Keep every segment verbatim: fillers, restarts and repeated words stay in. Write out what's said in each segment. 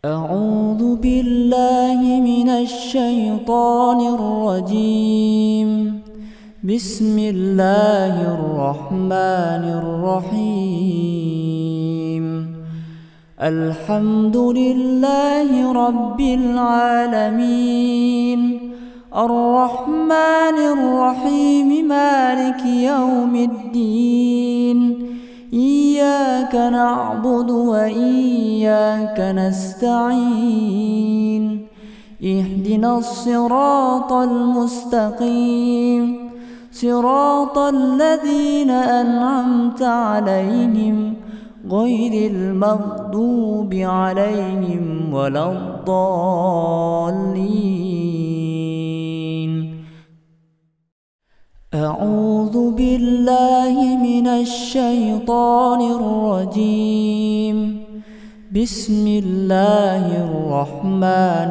أعوذ بالله من الشيطان الرجيم. بسم الله الرحمن الرحيم. الحمد لله رب العالمين، الرحمن الرحيم، مالك يوم الدين. إياك نعبد وإياك نستعين. اهدنا الصراط المستقيم، صراط الذين أنعمت عليهم غير المغضوب عليهم ولا الضالين. أعوذ بالله من الشيطان الرجيم. بسم الله الرحمن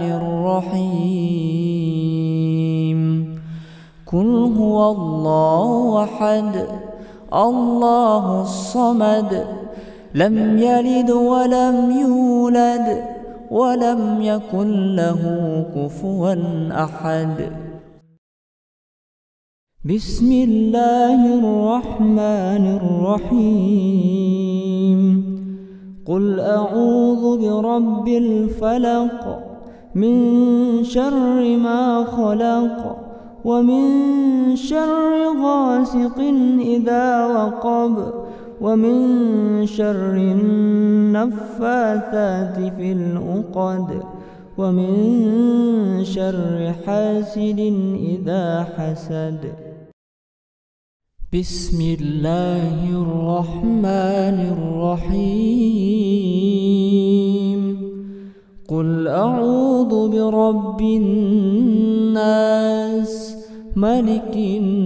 الرحيم. قل هو الله أحد، الله الصمد، لم يلد ولم يولد ولم يكن له كفوا أحد. بسم الله الرحمن الرحيم. قل أعوذ برب الفلق، من شر ما خلق، ومن شر غاسق إذا وقب، ومن شر النفاثات في العقد، ومن شر حاسد إذا حسد. بسم الله الرحمن الرحيم. قل أعوذ برب الناس، ملك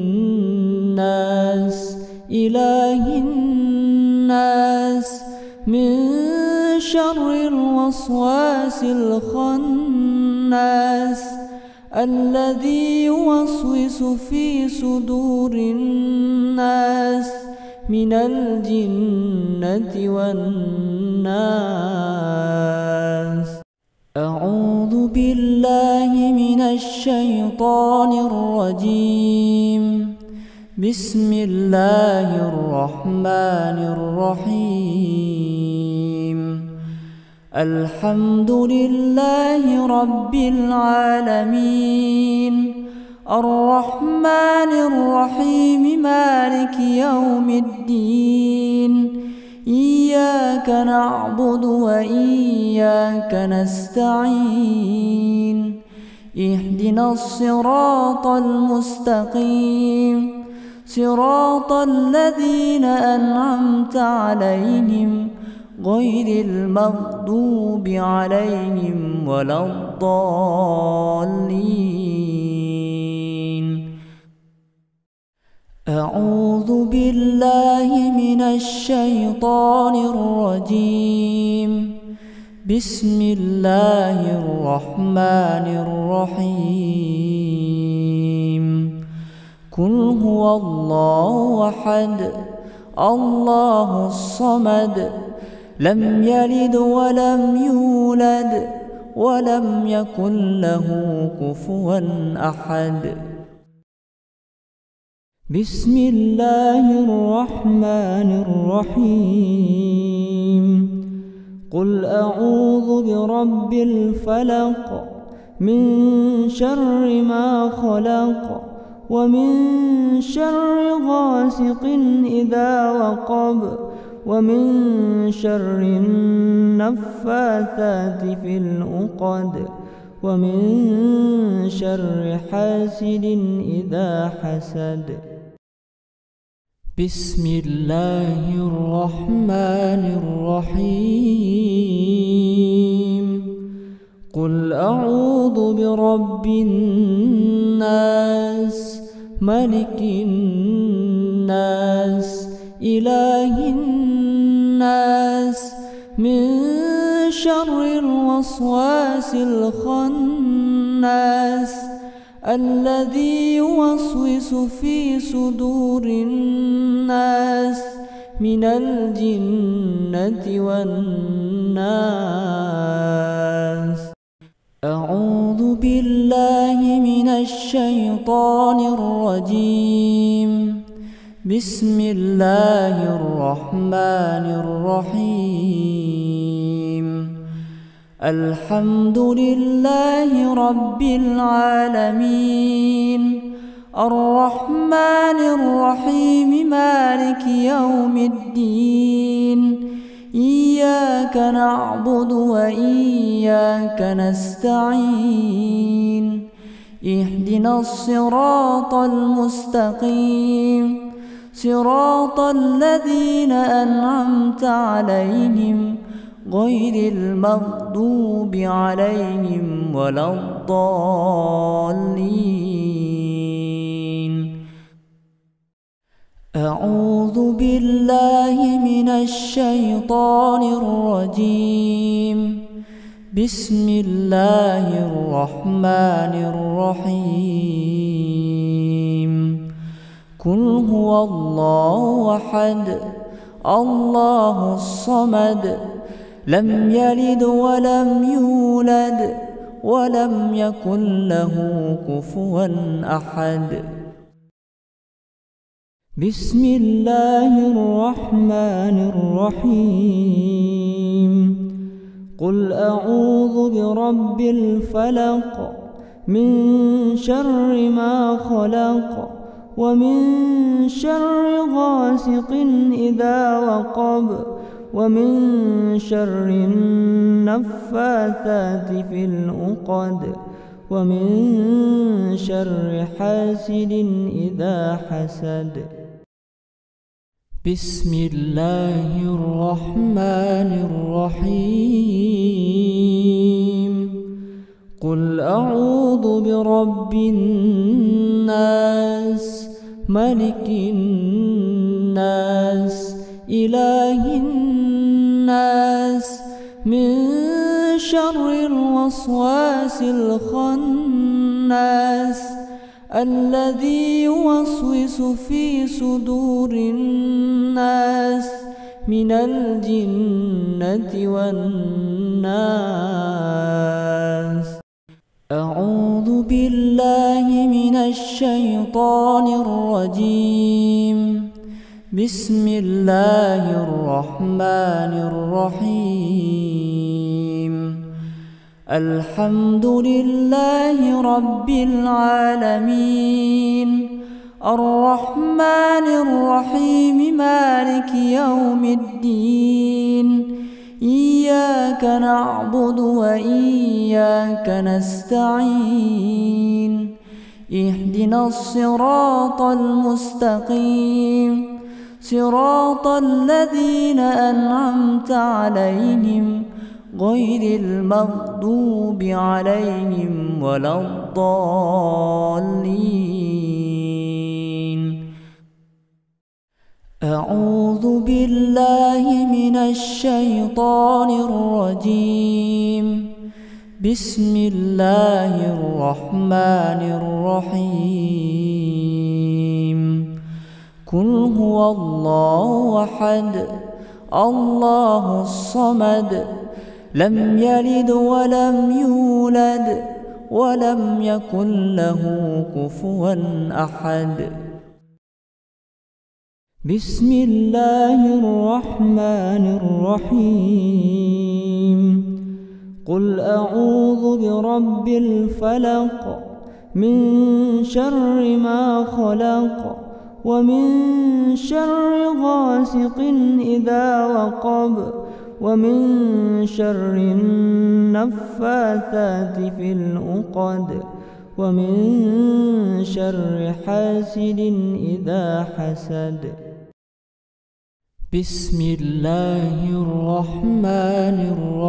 الناس، إله الناس، من شر الوسواس الخناس، الذي يوسوس في صدور الناس من الجنة والناس. أعوذ بالله من الشيطان الرجيم. بسم الله الرحمن الرحيم. الحمد لله رب العالمين، الرحمن الرحيم، مالك يوم الدين. إياك نعبد وإياك نستعين. اهدنا الصراط المستقيم، صراط الذين أنعمت عليهم غير المغضوب عليهم ولا الضالين. أعوذ بالله من الشيطان الرجيم. بسم الله الرحمن الرحيم. قل هو الله أحد، الله الصمد، لم يلد ولم يولد ولم يكن له كفوا أحد. بسم الله الرحمن الرحيم. قل أعوذ برب الفلق، من شر ما خلق، ومن شر غاسق إذا وقب، ومن شر النفاثات في العقد، ومن شر حاسد إذا حسد. بسم الله الرحمن الرحيم. قل أعوذ برب الناس، ملك الناس، إله الناس، من شر الوسواس الخناس، الذي يوسوس في صدور الناس من الجنة والناس. الشيطان الرجيم. بسم الله الرحمن الرحيم. الحمد لله رب العالمين، الرحمن الرحيم، مالك يوم الدين. إياك نعبد وإياك نستعين. اهدنا الصراط المستقيم، صراط الذين أنعمت عليهم غير المغضوب عليهم ولا الضالين. أعوذ بالله من الشيطان الرجيم. بسم الله الرحمن الرحيم. قل هو الله أحد، الله الصمد، لم يلد ولم يولد ولم يكن له كفوا أحد. بسم الله الرحمن الرحيم. قل أعوذ برب الفلق، من شر ما خلق، ومن شر غاسق إذا وقب، ومن شر النفاثات في العقد، ومن شر حاسد إذا حسد. بسم الله الرحمن الرحيم. قل أعوذ برب الناس، ملك الناس، إله الناس، من شر الوسواس الخناس، الذي يوسوس في صدور الناس من الجنة والناس. أعوذ بالله من الشيطان الرجيم. بسم الله الرحمن الرحيم. الحمد لله رب العالمين، الرحمن الرحيم، مالك يوم الدين. إياك نعبد وإياك نستعين. اهدنا الصراط المستقيم، صراط الذين أنعمت عليهم غير المغضوب عليهم ولا الضالين. أعوذ بالله من الشيطان الرجيم. بسم الله الرحمن الرحيم. قل هو الله أحد، الله الصمد، لم يلد ولم يولد ولم يكن له كفوا أحد. بسم الله الرحمن الرحيم. قل أعوذ برب الفلق، من شر ما خلق، ومن شر غاسق إذا وقب، ومن شر النفاثات في العقد، ومن شر حاسد إذا حسد. بسم الله الرحمن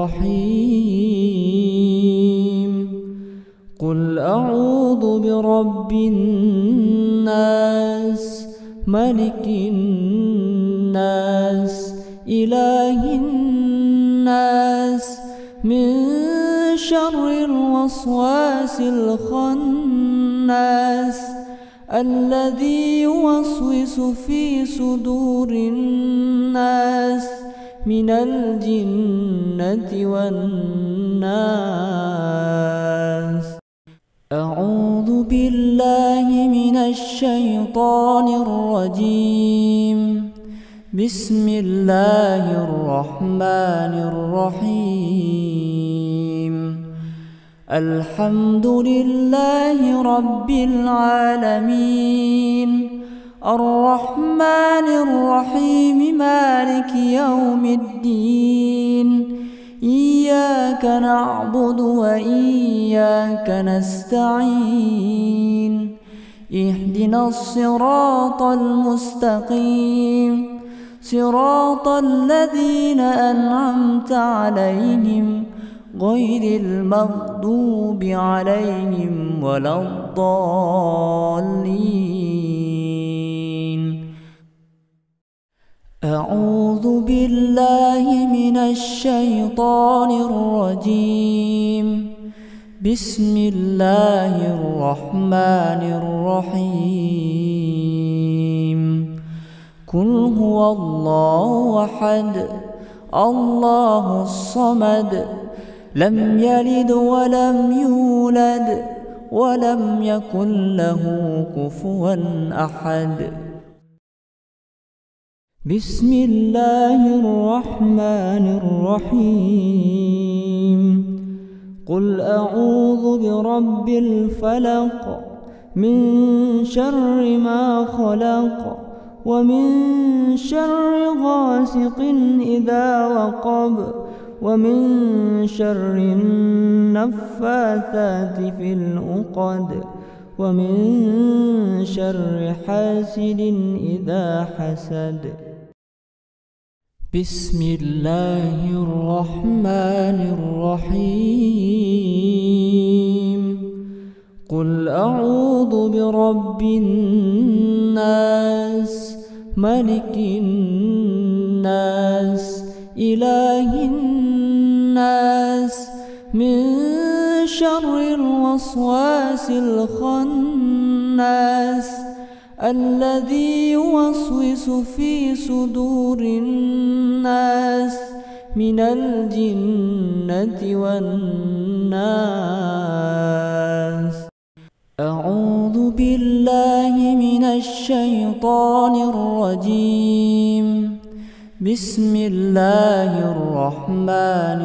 الرحيم. قل أعوذ برب الناس، ملك الناس، إله الناس، من شر الوسواس الخناس، الذي يوسوس في صدور الناس من الجنة والناس. أعوذ بالله الشيطان الرجيم. بسم الله الرحمن الرحيم. الحمد لله رب العالمين، الرحمن الرحيم، مالك يوم الدين. إياك نعبد وإياك نستعين. اهدنا الصراط المستقيم، صراط الذين أنعمت عليهم غير المغضوب عليهم ولا الضالين. أعوذ بالله من الشيطان الرجيم. بسم الله الرحمن الرحيم. قل هو الله أحد، الله الصمد، لم يلد ولم يولد ولم يكن له كفوا أحد. بسم الله الرحمن الرحيم. قل أعوذ برب الفلق، من شر ما خلق، ومن شر غاسق إذا وقب، ومن شر النفاثات في العقد، ومن شر حاسد إذا حسد. بسم الله الرحمن الرحيم. قل أعوذ برب الناس، ملك الناس، إله الناس، من شر الوسواس الخناس الذي يوسوس في صدور الناس من الجنة والناس. أعوذ بالله من الشيطان الرجيم. بسم الله الرحمن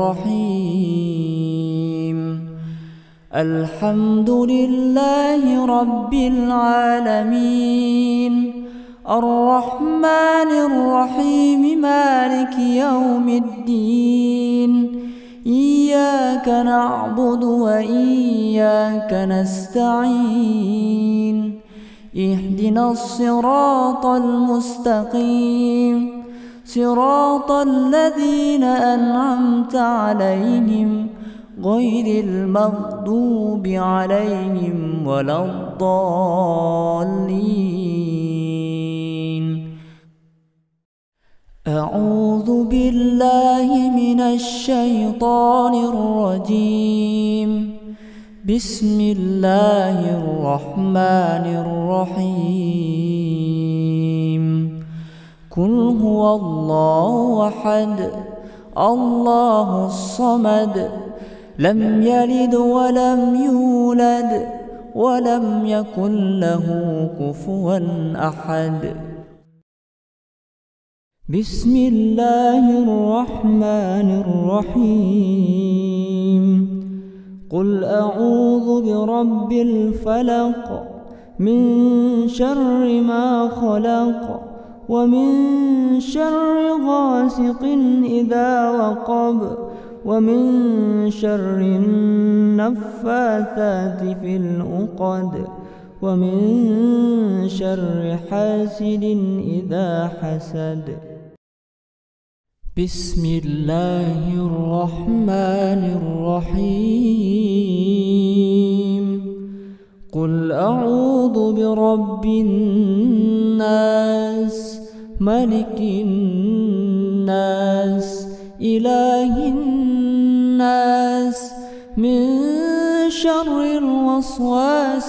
الرحيم. الحمد لله رب العالمين، الرحمن الرحيم، مالك يوم الدين. إياك نعبد وإياك نستعين. اهدنا الصراط المستقيم، صراط الذين أنعمت عليهم غير المغضوب عليهم ولا الضالين. أعوذ بالله من الشيطان الرجيم. بسم الله الرحمن الرحيم. قل هو الله أحد، الله الصمد، لم يلد ولم يولد ولم يكن له كفوا أحد. بسم الله الرحمن الرحيم. قل أعوذ برب الفلق، من شر ما خلق، ومن شر غاسق إذا وقب، ومن شر النفاثات في العقد، ومن شر حاسد إذا حسد. بسم الله الرحمن الرحيم. قل أعوذ برب الناس، ملك الناس، إله الناس، من شر الوسواس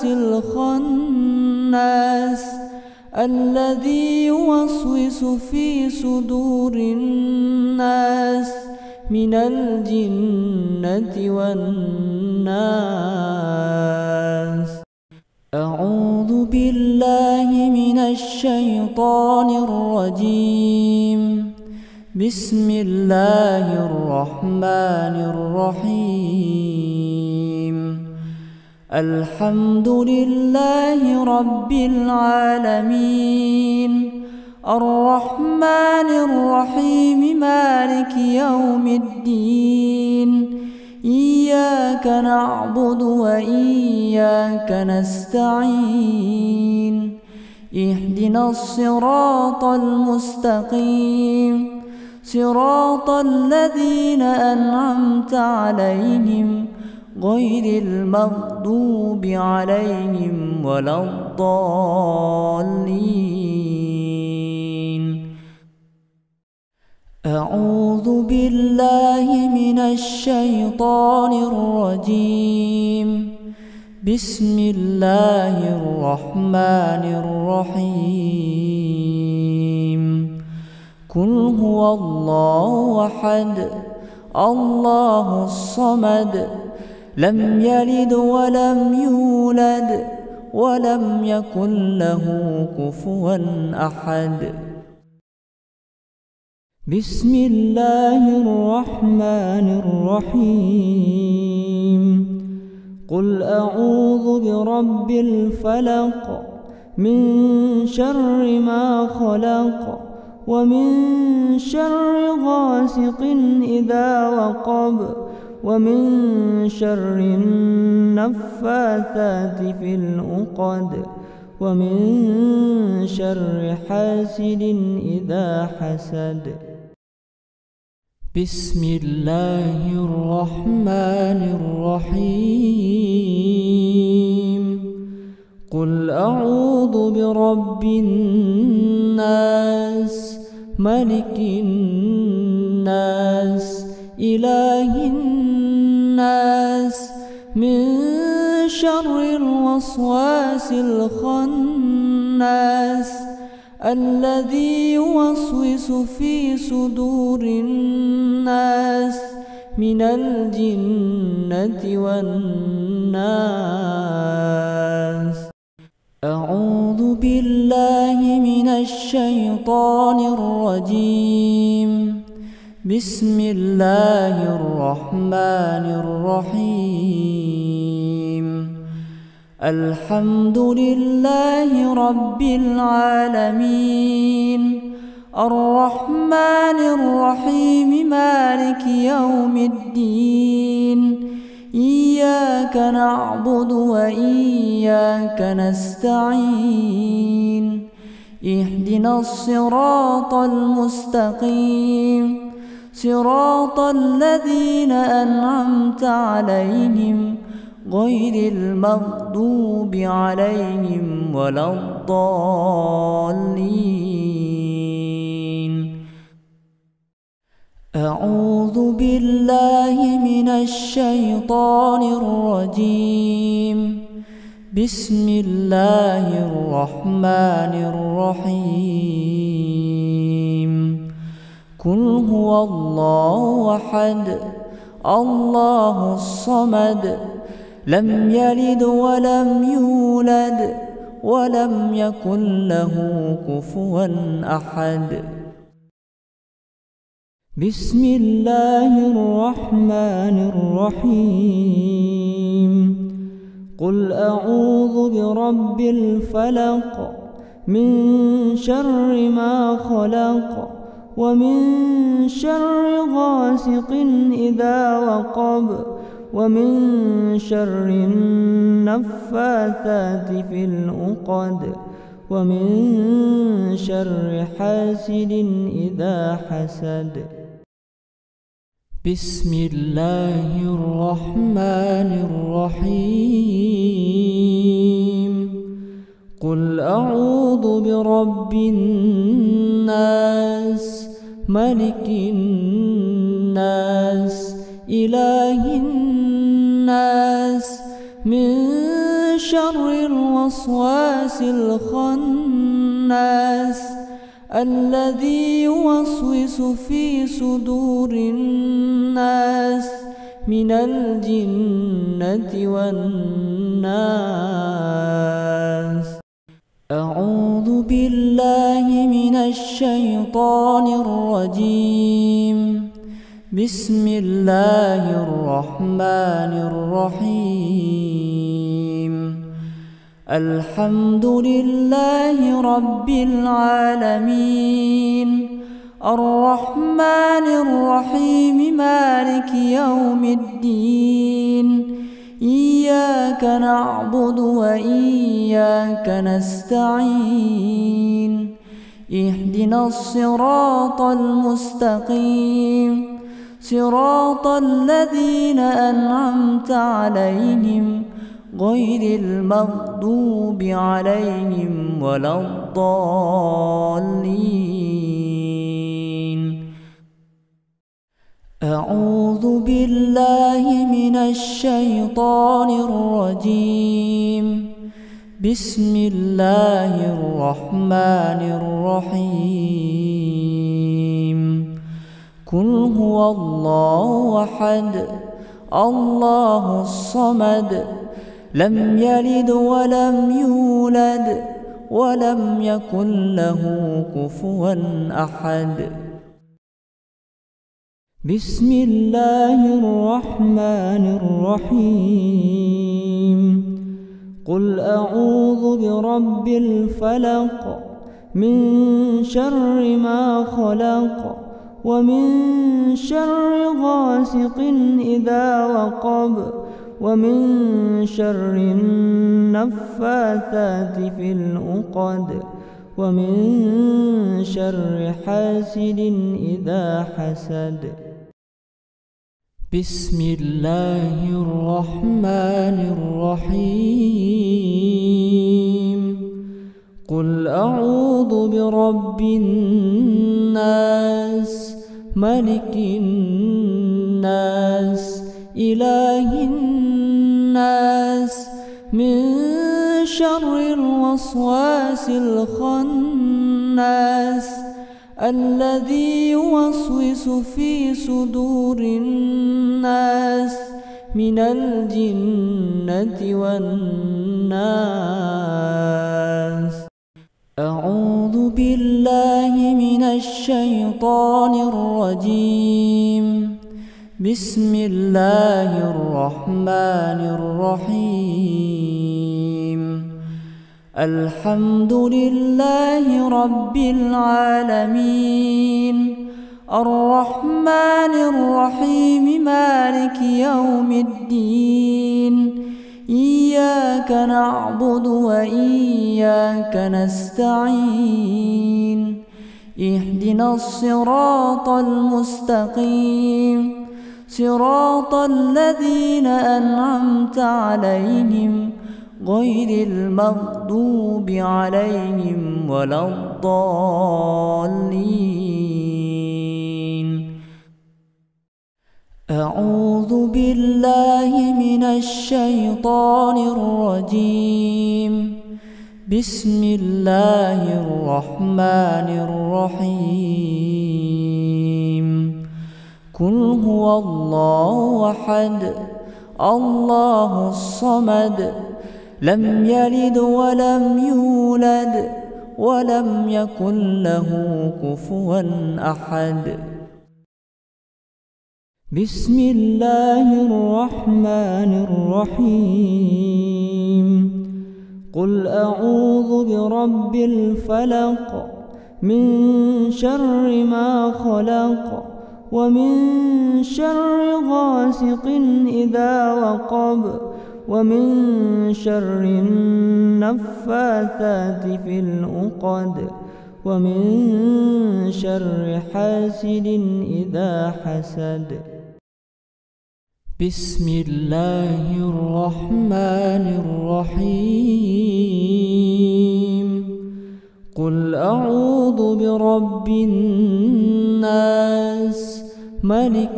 الخناس الذي يوسوس في صدور الناس من الجنة والناس. أعوذ بالله بالله من الشيطان الرجيم. بسم الله الرحمن الرحيم. الحمد لله رب العالمين، الرحمن الرحيم، مالك يوم الدين. إياك نعبد وإياك نستعين. اهدنا الصراط المستقيم، صراط الذين أنعمت عليهم غير المغضوب عليهم ولا الضالين. أعوذ بالله من الشيطان الرجيم. بسم الله الرحمن الرحيم. قل هو الله أحد، الله الصمد، لم يلد ولم يولد ولم يكن له كفوا أحد. بسم الله الرحمن الرحيم. قل أعوذ برب الفلق، من شر ما خلق، ومن شر غاسق إذا وقب، ومن شر النفاثات في العقد، ومن شر حاسد إذا حسد. بسم الله الرحمن الرحيم. قل أعوذ برب الناس، ملك الناس، إله الناس، من شر الوسواس الخناس، الذي يوسوس في صدور الناس من الجنة والناس. أعوذ بالله من الشيطان الرجيم. بسم الله الرحمن الرحيم. الحمد لله رب العالمين، الرحمن الرحيم، مالك يوم الدين. إياك نعبد وإياك نستعين. اهدنا الصراط المستقيم، صراط الذين أنعمت عليهم غير المغضوب عليهم ولا الضالين. أعوذ بالله من الشيطان الرجيم. بسم الله الرحمن الرحيم. قل هو الله أحد، الله الصمد، لم يلد ولم يولد ولم يكن له كفوا أحد. بسم الله الرحمن الرحيم. قل أعوذ برب الفلق، من شر ما خلق، ومن شر غاسق إذا وقب، ومن شر النفاثات في العقد، ومن شر حاسد إذا حسد. بسم الله الرحمن الرحيم. قل أعوذ برب الناس، ملك الناس، إله الناس، من شر الوسواس الخناس، الذي يوسوس في صدور الناس من الجنة والناس. أعوذ بالله من الشيطان الرجيم. بسم الله الرحمن الرحيم. الحمد لله رب العالمين، الرحمن الرحيم، مالك يوم الدين. إياك نعبد وإياك نستعين. اهدنا الصراط المستقيم، صراط الذين أنعمت عليهم غير المغضوب عليهم ولا الضالين. أعوذ بالله من الشيطان الرجيم. بسم الله الرحمن الرحيم. قل هو الله أحد، الله الصمد، لم يلد ولم يولد ولم يكن له كفوا أحد. بسم الله الرحمن الرحيم. قل أعوذ برب الفلق، من شر ما خلق، ومن شر غاسق إذا وقب، ومن شر النفاثات في العقد، ومن شر حاسد إذا حسد. بسم الله الرحمن الرحيم. قل أعوذ برب الناس، ملك الناس، إله الناس، من شر الوسواس الخناس، الذي يوسوس في صدور الناس من الجنة والناس. أعوذ بالله من الشيطان الرجيم. بسم الله الرحمن الرحيم. الحمد لله رب العالمين، الرحمن الرحيم، مالك يوم الدين. إياك نعبد وإياك نستعين. اهدنا الصراط المستقيم، صراط الذين أنعمت عليهم غير المغضوب عليهم ولا الضالين. أعوذ بالله من الشيطان الرجيم. بسم الله الرحمن الرحيم. قل هو الله أحد، الله الصمد، لم يلد ولم يولد ولم يكن له كفوا أحد. بسم الله الرحمن الرحيم. قل أعوذ برب الفلق، من شر ما خلق، ومن شر غاسق إذا وقب، ومن شر النفاثات في العقد، ومن شر حاسد إذا حسد. بسم الله الرحمن الرحيم. قل أعوذ برب الناس، ملك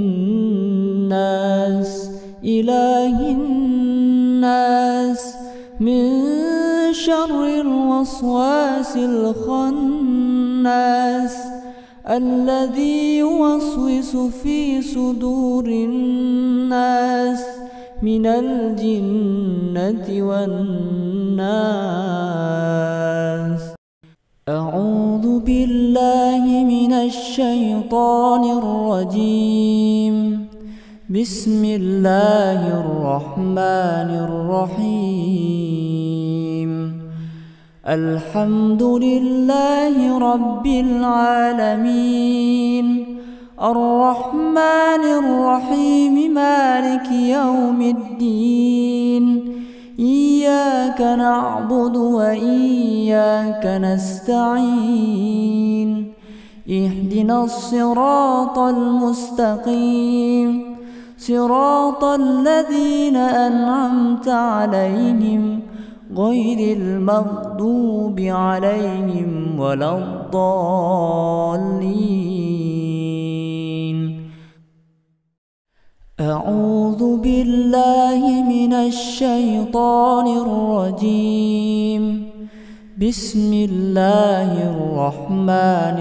الناس، إله الناس، من شر الوسواس الخناس، الذي يوسوس في صدور الناس من الجنة والناس. أعوذ بالله من الشيطان الرجيم. بسم الله الرحمن الرحيم. الحمد لله رب العالمين، الرحمن الرحيم، مالك يوم الدين. إياك نعبد وإياك نستعين. اهدنا الصراط المستقيم، صراط الذين أنعمت عليهم غير المغضوب عليهم ولا الضالين. أعوذ بالله من الشيطان الرجيم. بسم الله الرحمن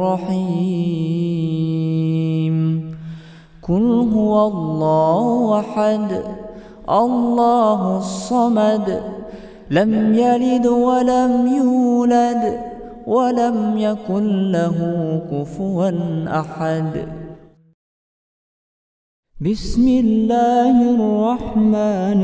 الرحيم. قل هو الله أحد، الله الصمد، لم يلد ولم يولد ولم يكن له كفوا أحد. بسم الله الرحمن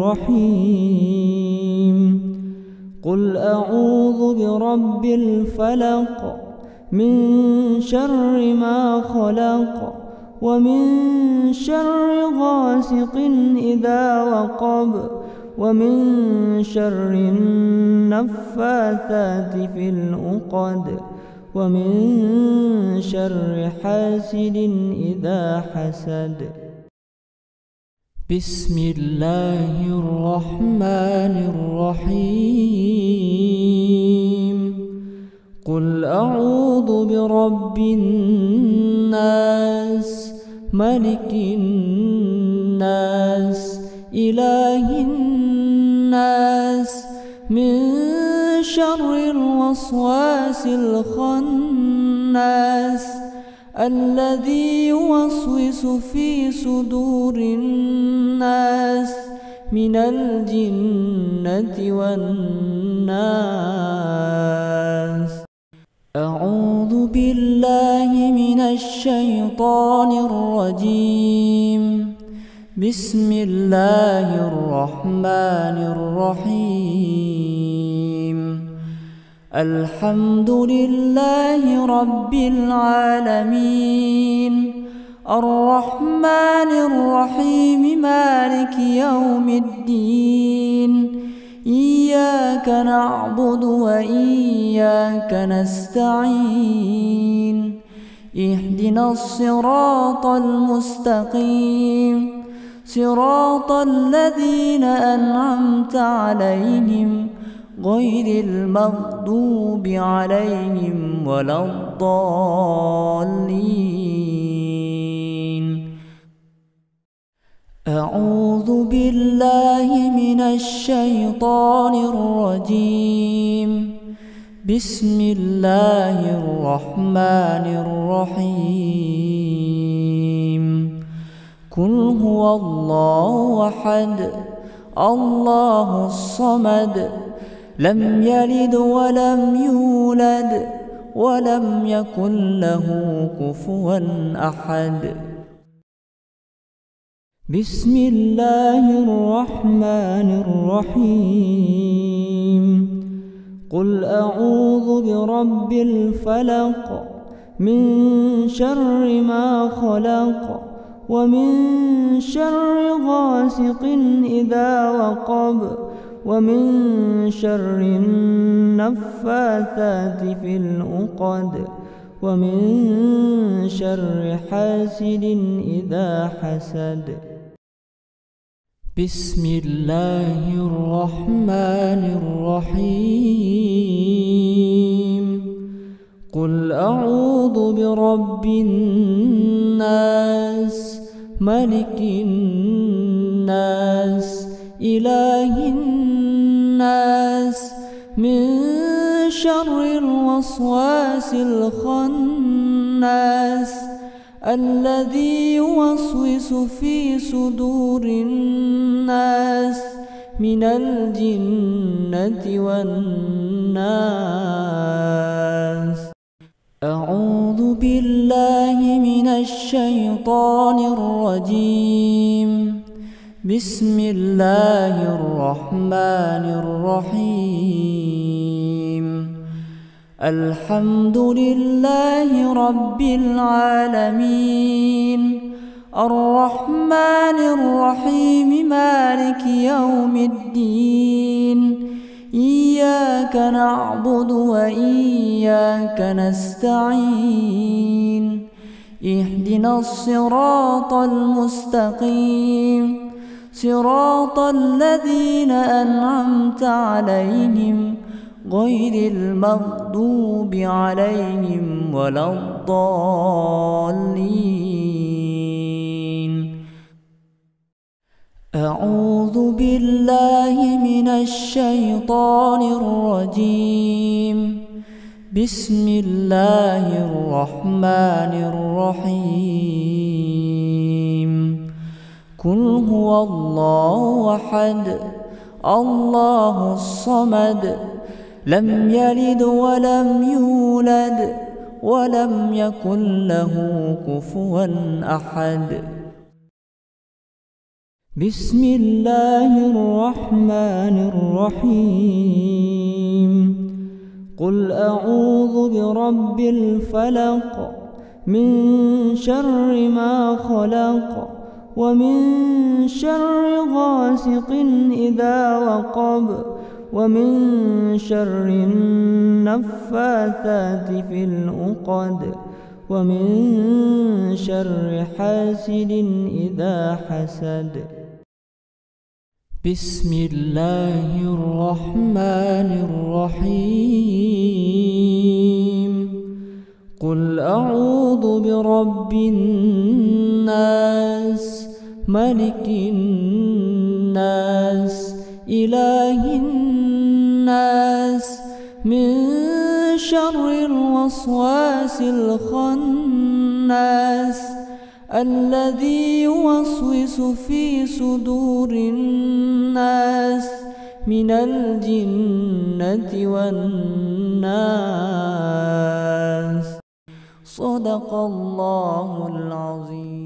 الرحيم. قل أعوذ برب الفلق، من شر ما خلق، ومن شر غاسق إذا وقب، ومن شر النفاثات في العقد، ومن شر حاسد إذا حسد. بسم الله الرحمن الرحيم. قل أعوذ برب الناس، ملك الناس، إله الناس، من شر الوسواس الخناس، الذي يوسوس في صدور الناس من الجنة والناس. أعوذ بالله من الشيطان الرجيم. بسم الله الرحمن الرحيم. الحمد لله رب العالمين، الرحمن الرحيم، مالك يوم الدين. إياك نعبد وإياك نستعين. اهدنا الصراط المستقيم، صراط الذين أنعمت عليهم غير المغضوب عليهم ولا الضالين. أعوذ بالله من الشيطان الرجيم. بسم الله الرحمن الرحيم. قل هو الله أحد، الله الصمد، لم يلد ولم يولد ولم يكن له كفوا أحد. بسم الله الرحمن الرحيم. قل أعوذ برب الفلق، من شر ما خلق، ومن شر غاسق إذا وقب، ومن شر النفاثات في العقد، ومن شر حاسد إذا حسد. بسم الله الرحمن الرحيم. قل أعوذ برب الناس، ملك الناس، إله الناس، من شر الوسواس الخناس، الذي يوسوس في صدور الناس من الجنة والناس. أعوذ بالله من الشيطان الرجيم. بسم الله الرحمن الرحيم. الحمد لله رب العالمين، الرحمن الرحيم، مالك يوم الدين. إياك نعبد وإياك نستعين. اهدنا الصراط المستقيم، صراط الذين أنعمت عليهم غير المغضوب عليهم ولا الضالين. أعوذ بالله من الشيطان الرجيم. بسم الله الرحمن الرحيم. قل هو الله أحد، الله الصمد، لم يلد ولم يولد ولم يكن له كفوا أحد. بسم الله الرحمن الرحيم. قل أعوذ برب الفلق، من شر ما خلق، ومن شر غاسق إذا وقب، ومن شر النفاثات في العقد، ومن شر حاسد إذا حسد. بسم الله الرحمن الرحيم. قل أعوذ برب الناس، ملك الناس، إله الناس، من شر الوسواس الخناس، الذي يوسوس في صدور الناس من الجنة والناس. صدق الله العظيم.